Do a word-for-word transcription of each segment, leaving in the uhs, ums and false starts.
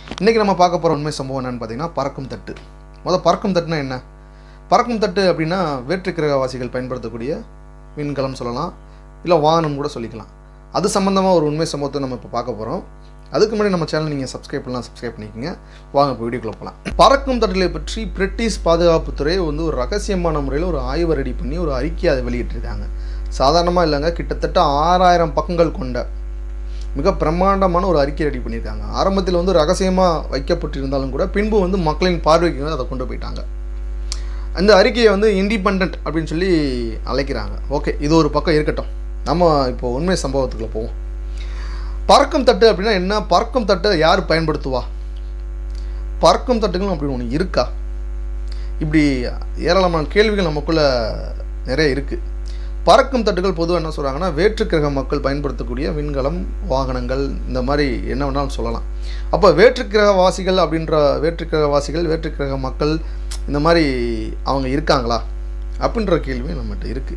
இன்றைக்கி நம்ம பார்க்க போகிற உண்மை சம்பவம் என்னென்னு பார்த்தீங்கன்னா பறக்கும் தட்டு. முதல் பறக்கும் தட்டுனா என்ன? பறக்கும் தட்டு அப்படின்னா வேற்று கிரகவாசிகள் பயன்படுத்தக்கூடிய விண்கலம் சொல்லலாம், இல்லை வாகனம் கூட சொல்லிக்கலாம். அது சம்மந்தமாக ஒரு உண்மை சம்பவத்தை நம்ம இப்போ பார்க்க போகிறோம். அதுக்கு முன்னாடி நம்ம சேனல் நீங்கள் சப்ஸ்கிரைப் பண்ணலாம், சப்ஸ்கிரைப் பண்ணிக்கோங்க. வாங்க இப்போ வீடியோக்குள்ளே போகலாம். பறக்கும் தட்டுகளை பற்றி பிரிட்டிஷ் பாதுகாப்புத்துறை வந்து ஒரு ரகசியமான முறையில் ஒரு ஆய்வு ரெடி பண்ணி ஒரு அறிக்கையை அதை வெளியிட்டிருக்காங்க. சாதாரணமாக இல்லைங்க, கிட்டத்தட்ட ஆறாயிரம் பக்கங்கள் கொண்ட மிக பிரம்மாண்டமான ஒரு அறிக்கை ரெடி பண்ணியிருக்காங்க. ஆரம்பத்தில் வந்து ரகசியமாக வைக்கப்பட்டிருந்தாலும் கூட பின்பு வந்து மக்களின் பார்வைக்கு வந்து அதை கொண்டு போயிட்டாங்க. அந்த அறிக்கையை வந்து இண்டிபெண்டன்ட் அப்படின்னு சொல்லி அழைக்கிறாங்க. ஓகே, இது ஒரு பக்கம் இருக்கட்டும். நம்ம இப்போது உண்மை சம்பவத்துக்குள்ள போவோம். பறக்கும் தட்டு அப்படின்னா என்ன? பறக்கும் தட்டை யார் பயன்படுத்துவா? பறக்கும் தட்டுகள் அப்படின்னு ஒன்று இருக்கா? இப்படி ஏராளமான கேள்விகள் நமக்குள்ளே நிறைய இருக்குது. பறக்கும் தட்டுகள் பொதுவாக என்ன சொல்கிறாங்கன்னா, வேற்று கிரக மக்கள் பயன்படுத்தக்கூடிய விண்கலம், வாகனங்கள், இந்த மாதிரி என்ன வேணாலும் சொல்லலாம். அப்போ வேற்று கிரகவாசிகள் அப்படின்ற வேற்று கிரகவாசிகள் வேற்று கிரக மக்கள் இந்த மாதிரி அவங்க இருக்காங்களா அப்படின்ற கேள்வி நம்மகிட்ட இருக்குது.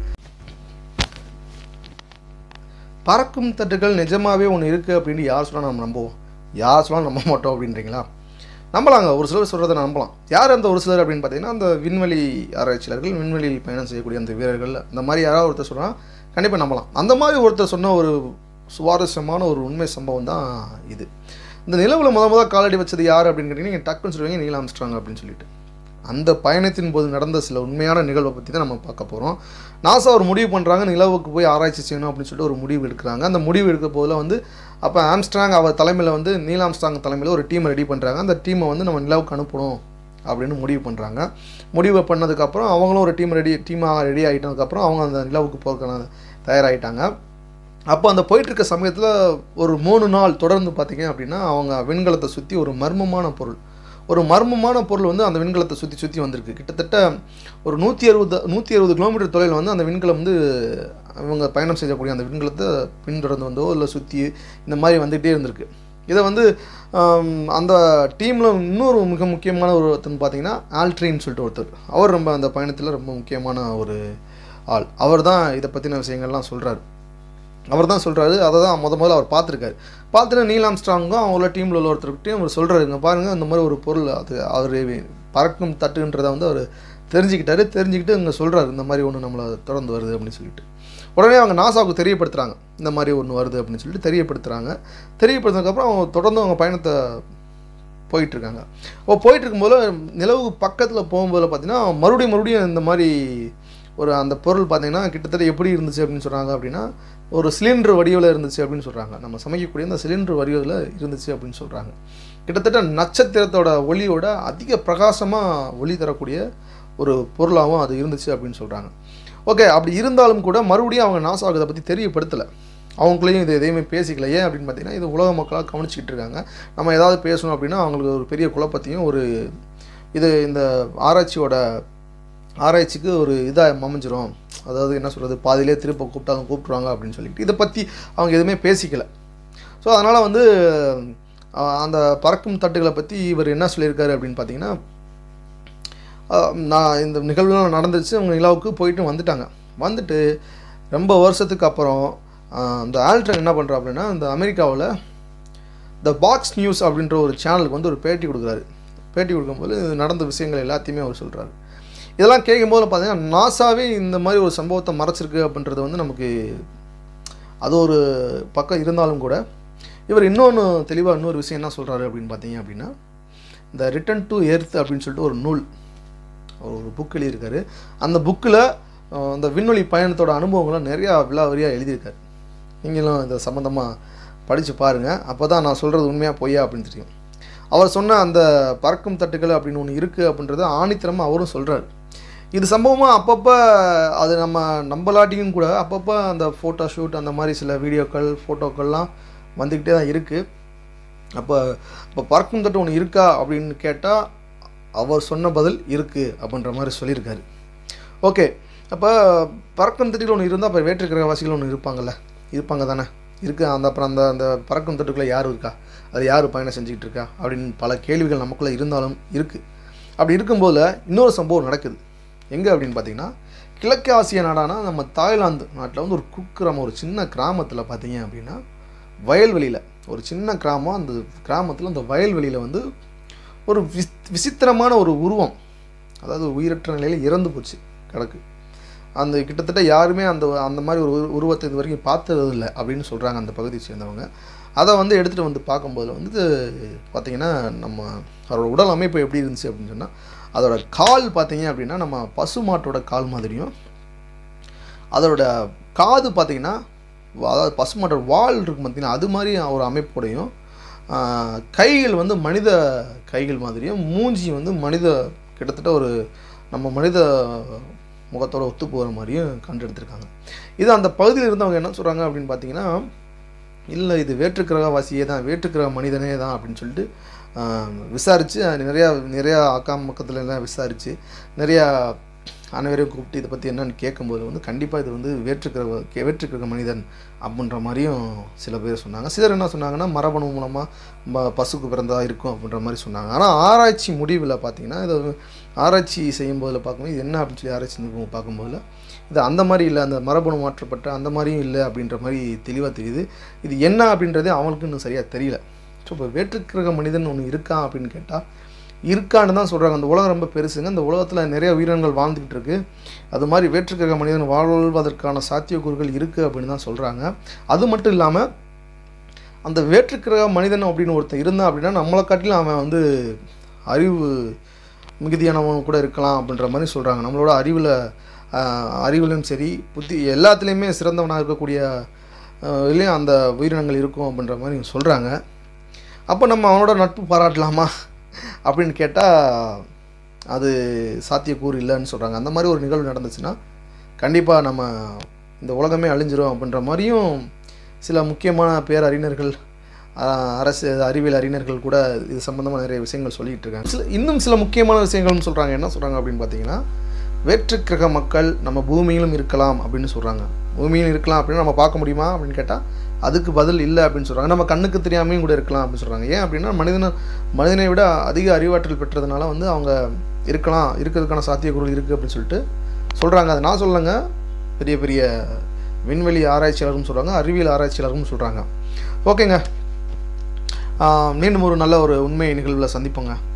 பறக்கும் தட்டுகள் நிஜமாகவே ஒன்று இருக்குது அப்படின்னு யார் சொன்னால் நம்ம நம்புவோம்? யார் சொன்னால் நம்ப மாட்டோம் அப்படின்றீங்களா? நம்பலாங்க, ஒரு சிலர் சொல்கிறத நம்பலாம். யார் அந்த ஒரு சிலர் அப்படின்னு பார்த்தீங்கன்னா, அந்த விண்வெளி ஆராய்ச்சியாளர்கள், விண்வெளியில் பயணம் செய்யக்கூடிய அந்த வீரர்கள், அந்த மாதிரி யாராவது ஒருத்தர் சொன்னால் கண்டிப்பாக நம்பலாம். அந்த மாதிரி ஒருத்தர் சொன்ன ஒரு சுவாரஸ்யமான ஒரு உண்மை சம்பவம் தான் இது. இந்த நிலவில் முத முதல் காலடி வச்சது யார் அப்படின்னு கேட்டிங்கன்னா, நீங்கள் டக்குன்னு சொல்லுவீங்க நீல் ஆம்ஸ்ட்ராங் அப்படின்னு சொல்லிட்டு. அந்த பயணத்தின் போது நடந்த சில உண்மையான நிகழ்வை பற்றி தான் நம்ம பார்க்க போகிறோம். நாசா ஒரு முடிவு பண்ணுறாங்க, நிலவுக்கு போய் ஆராய்ச்சி செய்யணும் அப்படின்னு சொல்லிட்டு ஒரு முடிவு எடுக்கிறாங்க. அந்த முடிவு எடுக்க போதில் வந்து அப்போ ஆம்ஸ்ட்ராங் அவர் தலைமையில் வந்து நீல் ஆம்ஸ்ட்ராங் தலைமையில் ஒரு டீமை ரெடி பண்ணுறாங்க. அந்த டீமை வந்து நம்ம நிலவுக்கு அனுப்பணும் அப்படின்னு முடிவு பண்ணுறாங்க. முடிவு பண்ணதுக்கப்புறம் அவங்களும் ஒரு டீம் ரெடி டீமாக ரெடி ஆகிட்டதுக்கப்புறம் அவங்க அந்த நிலவுக்கு போகிறதுக்கான தயாராகிட்டாங்க. அப்போ அந்த போயிட்டுருக்க சமயத்தில் ஒரு மூணு நாள் தொடர்ந்து பார்த்திங்க அப்படின்னா அவங்க விண்கலத்தை சுற்றி ஒரு மர்மமான பொருள் ஒரு மர்மமான பொருள் வந்து அந்த விண்கலத்தை சுற்றி சுற்றி வந்திருக்கு. கிட்டத்தட்ட ஒரு நூற்றி அறுபது நூற்றி அறுபது கிலோமீட்டர் தொலைவில் வந்து அந்த விண்கலம் வந்து இவங்க பயணம் செய்யக்கூடிய அந்த விண்கலத்தை பின்தொடர்ந்து வந்தோ இல்லை சுற்றி இந்த மாதிரி வந்துகிட்டே இருந்திருக்கு. இதை வந்து அந்த டீமில் இன்னொரு மிக முக்கியமான ஒரு ஒருத்தர் பார்த்திங்கன்னா ஆல்ட்ரின்னு சொல்லிட்டு ஒருத்தர், அவர் ரொம்ப அந்த பயணத்தில் ரொம்ப முக்கியமான ஒரு ஆள். அவர் தான் இதை பற்றின விஷயங்கள்லாம் சொல்கிறார். அவர் தான் சொல்கிறாரு, அதை தான் முத முதல்ல அவர் பார்த்துருக்காரு. பார்த்துட்டு நீல் ஆம்ஸ்ட்ராங்கும் அவங்களோட டீமில் உள்ள ஒருத்தர்கிட்டையும் அவர் சொல்கிறாருங்க, பாருங்கள் இந்த மாதிரி ஒரு பொருள், அது அவர் பறக்கும் தட்டுன்றதை வந்து அவர் தெரிஞ்சுக்கிட்டாரு. தெரிஞ்சுக்கிட்டு இங்கே சொல்கிறாரு, இந்த மாதிரி ஒன்று நம்மளை தொடர்ந்து வருது அப்படின்னு சொல்லிட்டு. உடனே அவங்க நாசாவுக்கு தெரியப்படுத்துகிறாங்க, இந்த மாதிரி ஒன்று வருது அப்படின்னு சொல்லிட்டு தெரியப்படுத்துகிறாங்க. தெரியப்படுத்தினதுக்கப்புறம் அவங்க தொடர்ந்து அவங்க பயணத்தை போயிட்டுருக்காங்க. அப்போ போயிட்டு இருக்கும்போது நிலவுக்கு பக்கத்தில் போகும்போது பார்த்திங்கன்னா மறுபடியும் மறுபடியும் இந்த மாதிரி ஒரு அந்த பொருள் பார்த்திங்கன்னா கிட்டத்தட்ட எப்படி இருந்துச்சு அப்படின்னு சொல்கிறாங்க அப்படின்னா, ஒரு சிலிண்டர் வடிவில் இருந்துச்சு அப்படின்னு சொல்கிறாங்க. நம்ம சமைக்கக்கூடிய அந்த சிலிண்டர் வடிவில் இருந்துச்சு அப்படின்னு சொல்கிறாங்க. கிட்டத்தட்ட நட்சத்திரத்தோட ஒளியோட அதிக பிரகாசமாக ஒளி தரக்கூடிய ஒரு பொருளாகவும் அது இருந்துச்சு அப்படின்னு சொல்கிறாங்க. ஓகே, அப்படி இருந்தாலும் கூட மறுபடியும் அவங்க நாசாவுக்கு இதை பற்றி தெரியப்படுத்தலை. அவங்களையும் இது எதையுமே பேசிக்கல. ஏன் அப்படின்னு பார்த்தீங்கன்னா, இது உலக மக்களாக கவனிச்சிக்கிட்டு இருக்காங்க. நம்ம ஏதாவது பேசணும் அப்படின்னா அவங்களுக்கு ஒரு பெரிய குழப்பத்தையும் ஒரு இது இந்த ஆராய்ச்சியோட ஆராய்ச்சிக்கு ஒரு இதாக அமைஞ்சிரும். அதாவது என்ன சொல்கிறது, பாதியிலே திருப்ப கூப்பிட்டாலும் கூப்பிட்ருவாங்க அப்படின்னு சொல்லிட்டு இதை பற்றி அவங்க எதுவுமே பேசிக்கலை. ஸோ அதனால் வந்து அந்த பறக்கும் தட்டுகளை பற்றி இவர் என்ன சொல்லியிருக்காரு அப்படின்னு பார்த்தீங்கன்னா, நான் இந்த நிகழ்வுலாம் நடந்துச்சு, அவங்க நிலாவுக்கு போயிட்டு வந்துட்டாங்க. வந்துட்டு ரொம்ப வருஷத்துக்கு அப்புறம் இந்த ஆல்ட்ரன் என்ன பண்ணுறா அப்படின்னா, இந்த அமெரிக்காவில் த பாக்ஸ் நியூஸ் அப்படின்ற ஒரு சேனலுக்கு வந்து ஒரு பேட்டி கொடுக்குறாரு. பேட்டி கொடுக்கும்போது நடந்த விஷயங்கள் எல்லாத்தையுமே அவர் சொல்கிறாரு. இதெல்லாம் கேட்கும்போது பார்த்தீங்கன்னா நாசாவே இந்த மாதிரி ஒரு சம்பவத்தை மறைச்சிருக்கு அப்படின்றது வந்து நமக்கு அது ஒரு பக்கம் இருந்தாலும் கூட இவர் இன்னொன்று தெளிவாக இன்னொரு விஷயம் என்ன சொல்கிறாரு அப்படின்னு பார்த்தீங்க அப்படின்னா, இந்த ரிட்டன் டு எர்த் அப்படின்னு சொல்லிட்டு ஒரு நூல் ஒரு புக் எழுதியிருக்காரு. அந்த புக்கில் அந்த விண்வெளி பயணத்தோட அனுபவங்களை நிறையா விலாவரியாக எழுதியிருக்காரு. நீங்களும் இதை சம்மந்தமாக படித்து பாருங்கள், அப்போ தான் நான் சொல்கிறது உண்மையாக பொய்யா அப்படின்னு தெரியும். அவர் சொன்ன அந்த பறக்கும் தட்டுகள் அப்படின்னு ஒன்று இருக்குது அப்படின்றத ஆணித்தரமாக அவரும் சொல்கிறார். இது சம்பவமாக அப்பப்போ அது நம்ம நம்பலாட்டியும் கூட அப்பப்போ அந்த ஃபோட்டோ ஷூட் அந்த மாதிரி சில வீடியோக்கள் ஃபோட்டோக்கள்லாம் வந்துக்கிட்டே தான் இருக்குது. அப்போ இப்போ பறக்கும் தட்டு ஒன்று இருக்கா அப்படின்னு கேட்டால் அவர் சொன்ன பதில் இருக்குது அப்படின்ற மாதிரி சொல்லியிருக்காரு. ஓகே, அப்போ பறக்கும் தட்டுகள் ஒன்று இருந்தால் அப்போ வேற்று கிரகவாசிகள் ஒன்று இருப்பாங்கள்ல, இருப்பாங்க தானே இருக்குது. அந்த அப்புறம் அந்த அந்த பறக்கும் தட்டுக்குள்ளே யார் இருக்கா, அது யார் பயணம் செஞ்சுக்கிட்டு இருக்கா அப்படின்னு பல கேள்விகள் நமக்குள்ளே இருந்தாலும் இருக்குது. அப்படி இருக்கும்போது இன்னொரு சம்பவம் நடக்குது. எங்கே அப்படின்னு பார்த்தீங்கன்னா, கிழக்கு ஆசிய நாடானா நம்ம தாய்லாந்து நாட்டில் வந்து ஒரு குக்கிராமம், ஒரு சின்ன கிராமத்தில் பார்த்தீங்க அப்படின்னா வயல்வெளியில் ஒரு சின்ன கிராமம், அந்த கிராமத்தில் அந்த வயல்வெளியில் வந்து ஒரு விஸ் விசித்திரமான ஒரு உருவம், அதாவது உயிரற்ற நிலையில் இறந்து போச்சு கிடக்கு. அந்த கிட்டத்தட்ட யாருமே அந்த அந்த மாதிரி ஒரு உருவத்தை இது வரைக்கும் பார்த்ததில்லை அப்படின்னு சொல்கிறாங்க அந்த பகுதியை சேர்ந்தவங்க. அதை வந்து எடுத்துகிட்டு வந்து பார்க்கும்போது வந்து பார்த்திங்கன்னா நம்ம அதோட உடல் அமைப்பு எப்படி இருந்துச்சு அப்படின்னு சொன்னால், அதோட கால் பார்த்திங்க அப்படின்னா நம்ம பசு மாட்டோட கால் மாதிரியும், அதோட காது பார்த்திங்கன்னா அதாவது பசு மாட்டோட வால் இருக்கும் பார்த்திங்கன்னா அது மாதிரி ஒரு அமைப்போடையும், கைகள் வந்து மனித கைகள் மாதிரியும், மூஞ்சி வந்து மனித கிட்டத்தட்ட ஒரு நம்ம மனித முகத்தோட ஒத்து போகிற மாதிரியும் கண்டெடுத்திருக்காங்க. இது அந்த பகுதியில் இருந்தவங்க என்ன சொல்கிறாங்க அப்படின்னு பார்த்தீங்கன்னா, இல்லை இது வேற்றுக்கிரகவாசியே தான், வேற்றுக்கிரக மனிதனே தான் அப்படின்னு சொல்லிட்டு விசாரித்து நிறையா நிறையா அக்கம் பக்கத்துல எல்லாம் விசாரித்து நிறையா அனைவரையும் கூப்பிட்டு இதை பற்றி என்னன்னு கேட்கும்போது வந்து கண்டிப்பாக இது வந்து வேற்றுக்கிரக வேற்றுக்கிரக மனிதன் அப்படின்ற மாதிரியும் சில பேர் சொன்னாங்க. சிலர் என்ன சொன்னாங்கன்னா மரபணு மூலமாக பசுக்கு பிறந்தா இருக்கும் அப்படின்ற மாதிரி சொன்னாங்க. ஆனால் ஆராய்ச்சி முடிவில் பார்த்திங்கன்னா இதை ஆராய்ச்சி செய்யும்போதில் பார்க்கும்போது இது என்ன அப்படின்னு சொல்லி ஆராய்ச்சி பார்க்கும்போதில் இது அந்த மாதிரி இல்லை, அந்த மரபணு மாற்றப்பட்ட அந்த மாதிரியும் இல்லை அப்படின்ற மாதிரி தெளிவாக தெரியுது. இது என்ன அப்படின்றதே அவங்களுக்கு இன்னும் சரியாக தெரியல. ஸோ இப்போ வேற்றுக்கிரக மனிதன் ஒன்று இருக்கா அப்படின்னு கேட்டால் இருக்கான்னு தான் சொல்கிறாங்க. அந்த உலகம் ரொம்ப பெருசுங்க, அந்த உலகத்தில் நிறைய உயிரினங்கள் வாழ்ந்துக்கிட்டு இருக்குது. அது மாதிரி வேற்றுக்கிரக மனிதன் வாழ்வதற்கான சாத்தியக்கூறுகள் இருக்குது அப்படின்னு தான் சொல்கிறாங்க. அது மட்டும் இல்லாமல் அந்த வேற்றுக்கிரக மனிதன் அப்படின்னு ஒருத்தர் இருந்தான் அப்படின்னா நம்மளை காட்டிலும் அவன் வந்து அறிவு மிகுதியானவன் கூட இருக்கலாம் அப்படின்ற மாதிரி சொல்கிறாங்க. நம்மளோட அறிவில் அறிவிலும் சரி புத்தி எல்லாத்துலேயுமே சிறந்தவனாக இருக்கக்கூடிய இதுலேயும் அந்த உயிரினங்கள் இருக்கும் அப்படின்ற மாதிரி சொல்கிறாங்க. அப்போ நம்ம அவனோட நட்பு பாராட்டலாமா அப்படின்னு கேட்டால் அது சாத்தியக்கூறு இல்லைன்னு சொல்கிறாங்க. அந்த மாதிரி ஒரு நிகழ்வு நடந்துச்சுன்னா கண்டிப்பாக நம்ம இந்த உலகமே அழிஞ்சிரும் அப்படின்ற மாதிரியும் சில முக்கியமான பேரறிஞர்கள், அரசு அறிவியல் அறிஞர்கள் கூட இது சம்மந்தமாக நிறைய விஷயங்கள் சொல்லிகிட்டு இருக்காங்க. சில இன்னும் சில முக்கியமான விஷயங்கள்னு சொல்கிறாங்க. என்ன சொல்கிறாங்க அப்படின்னு பார்த்தீங்கன்னா, வேற்றுக்கிரக மக்கள் நம்ம பூமியிலும் இருக்கலாம் அப்படின்னு சொல்கிறாங்க. பூமியில் இருக்கலாம் அப்படின்னு நம்ம பார்க்க முடியுமா அப்படின்னு கேட்டால் அதுக்கு பதில் இல்லை அப்படின்னு சொல்கிறாங்க. நம்ம கண்ணுக்கு தெரியாமையும் கூட இருக்கலாம் அப்படின்னு சொல்கிறாங்க. ஏன் அப்படின்னா மனிதனை மனிதனை விட அதிக அறிவாற்றல் பெற்றதுனால வந்து அவங்க இருக்கலாம், இருக்கிறதுக்கான சாத்தியக்கூறுகள் இருக்குது அப்படின்னு சொல்லிட்டு சொல்கிறாங்க. அதை நான் சொல்லுங்க, பெரிய பெரிய விண்வெளி ஆராய்ச்சியாளரும் சொல்கிறாங்க, அறிவியல் ஆராய்ச்சியாளரும் சொல்கிறாங்க. ஓகேங்க, மீண்டும் ஒரு நல்ல ஒரு உண்மை நிகழ்வில் சந்திப்போங்க.